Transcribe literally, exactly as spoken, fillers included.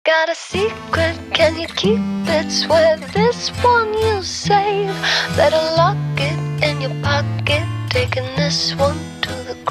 Got a secret, can you keep it? Swear this one you save. Better lock it in your pocket, taking this one to the